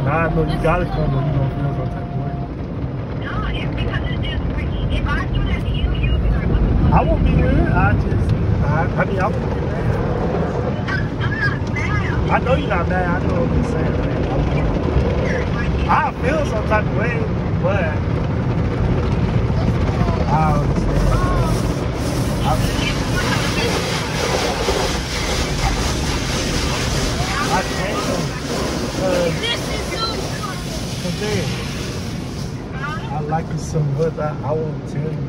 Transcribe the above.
Nah, I know you gotta come when you don't feel some type of way. No, it's because it's just, if I do that to you, you'll be like, what the fuck? I won't be there. I mean, I won't be mad. I'm not mad. I know you're not mad. I know what you're saying. I feel some type of way, but I understand. I can't. Because I like you so much. I won't tell you.